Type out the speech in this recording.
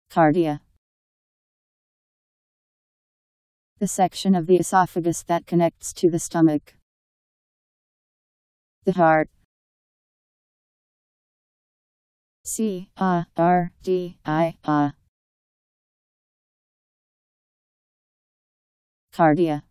Cardia. The section of the esophagus that connects to the stomach. The heart. C-A-R-D-I-A. Cardia.